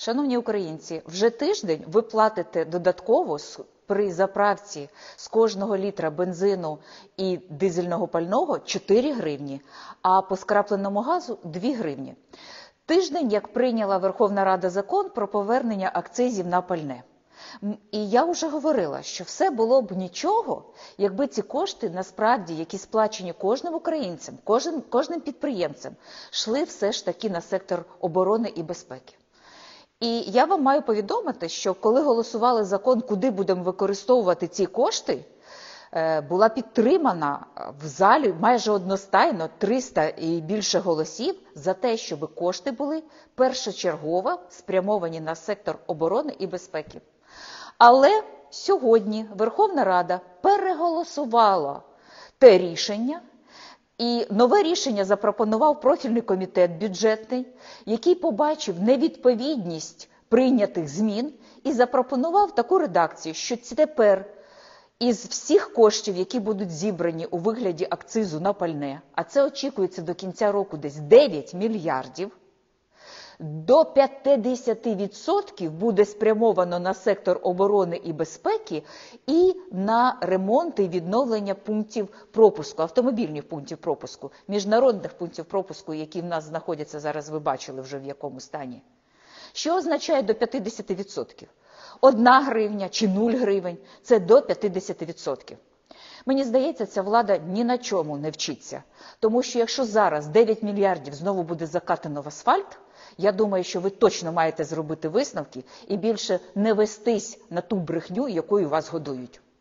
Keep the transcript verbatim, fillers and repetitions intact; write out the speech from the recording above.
Шановні українці, вже тиждень ви платите додатково при заправці з кожного літра бензину і дизельного пального чотири гривні, а по скрапленому газу дві гривні. Тиждень, як прийняла Верховна Рада закон про повернення акцизів на пальне. І я вже говорила, що все було б нічого, якби ці кошти, насправді, які сплачені кожним українцем, кожним, кожним підприємцем, йшли все ж таки на сектор оборони і безпеки. І я вам маю повідомити, що коли голосували закон, куди будемо використовувати ці кошти, була підтримана в залі майже одностайно триста і більше голосів за те, щоб кошти були першочергово спрямовані на сектор оборони і безпеки. Але сьогодні Верховна Рада переголосувала те рішення, і нове рішення запропонував профільний комітет бюджетний, який побачив невідповідність прийнятих змін і запропонував таку редакцію, що тепер із всіх коштів, які будуть зібрані у вигляді акцизу на пальне, а це очікується до кінця року десь дев'ять мільярдів, до п'ятдесят відсотків буде спрямовано на сектор оборони і безпеки і на ремонт і відновлення пунктів пропуску, автомобільних пунктів пропуску, міжнародних пунктів пропуску, які в нас знаходяться зараз, ви бачили вже в якому стані. Що означає до п'ятдесят відсотків? Одна гривня чи нуль гривень – це до п'ятдесят відсотків. Мені здається, ця влада ні на чому не вчиться. Тому що якщо зараз дев'ять мільярдів знову буде закатано в асфальт, я думаю, що ви точно маєте зробити висновки і більше не вестись на ту брехню, якою вас годують.